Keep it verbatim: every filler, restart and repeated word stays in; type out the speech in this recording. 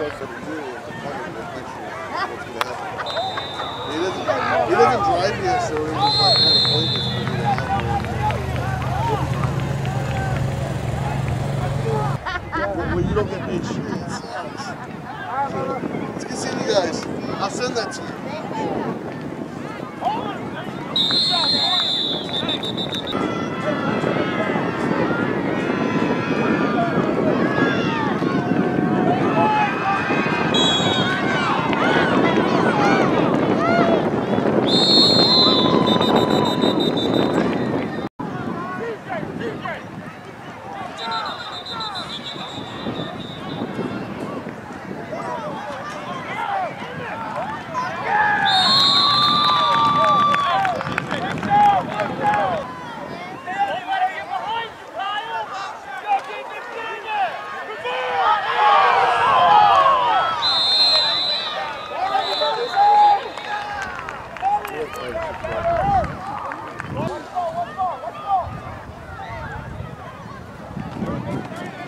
goal for the year is to come and next year. What's going to happen? He doesn't, he doesn't drive here, so it was like kind of pointless for me to have him. When you don't get paid shit, it sucks. So, it's good seeing you guys. I'll send that to you. Let's go, let's go, let's go!